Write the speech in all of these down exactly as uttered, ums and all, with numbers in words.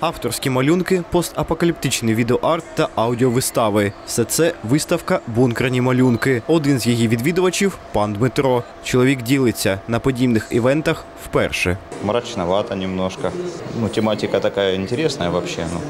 Авторські малюнки, постапокаліптичний відеоарт та аудіовистави. Все це виставка «Бункерні малюнки». Один з її відвідувачів – пан Дмитро. Чоловік ділиться на подібних івентах вперше. Мрачновато немножко. Ну, тематика такая интересная вообще. Ну,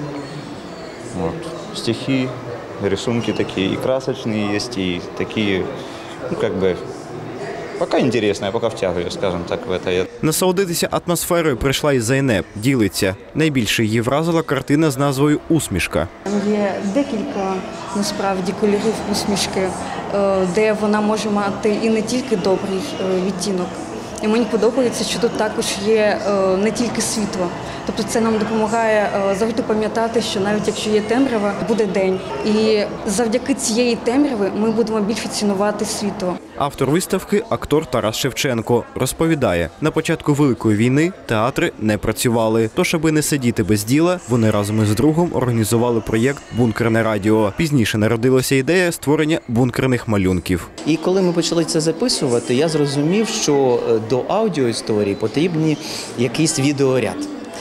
вот. Стихи, рисунки такие и красочные есть, и такие, ну, как бы, пока интересно, я пока втягиваю, скажем так, в это. Насолодитися атмосферою прийшла і Зайнеп. Ділиться. Найбільше її вразила картина з назвою «Усмішка». Там є декілька, насправді, кольорів усмішки, де вона може мати і не тільки добрий відтінок. І мені подобається, що тут також є не тільки світло. Тобто це нам допомагає завжди пам'ятати, що навіть якщо є темрява, буде день. І завдяки цієї темряви ми будемо більше цінувати світло. Автор виставки – актор Тарас Шевченко. Розповідає, на початку Великої війни театри не працювали. Тож, аби не сидіти без діла, вони разом із другом організували проєкт «Бункерне радіо». Пізніше народилася ідея створення бункерних малюнків. І коли ми почали це записувати, я зрозумів, що до аудіоісторії потрібні якийсь відеоряд.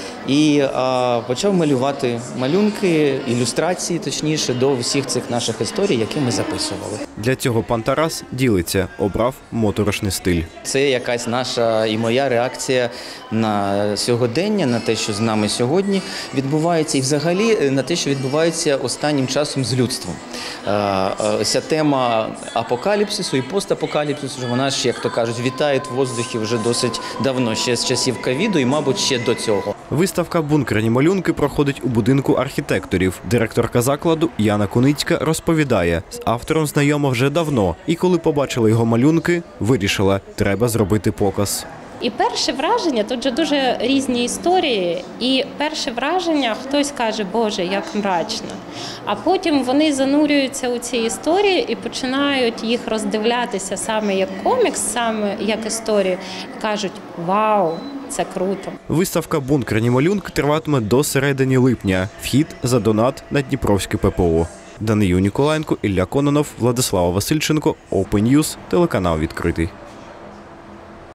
І а, почав малювати малюнки, ілюстрації, точніше, до всіх цих наших історій, які ми записували. Для цього пан Тарас ділиться, обрав моторошний стиль. Це якась наша і моя реакція на сьогодення, на те, що з нами сьогодні відбувається, і взагалі на те, що відбувається останнім часом з людством. Ця тема апокаліпсису і постапокаліпсису, вона ж, як то кажуть, вітає в воздухі вже досить давно, ще з часів ковіду і, мабуть, ще до цього. Виставка «Бункерні малюнки» проходить у будинку архітекторів. Директорка закладу Яна Куницька розповідає, з автором знайома вже давно. І коли побачила його малюнки, вирішила, треба зробити показ. І перше враження, тут же дуже різні історії, і перше враження, хтось каже, Боже, як мрачно. А потім вони занурюються у ці історії і починають їх роздивлятися саме як комікс, саме як історію, і кажуть, вау, це круто. Виставка «Бункерні малюнки» триватиме до середини липня. Вхід за донат на Дніпровське ППО. Данию Ніколаєнко, Ілля Кононов, Владислава Васильченко, Open News, телеканал «Відкритий».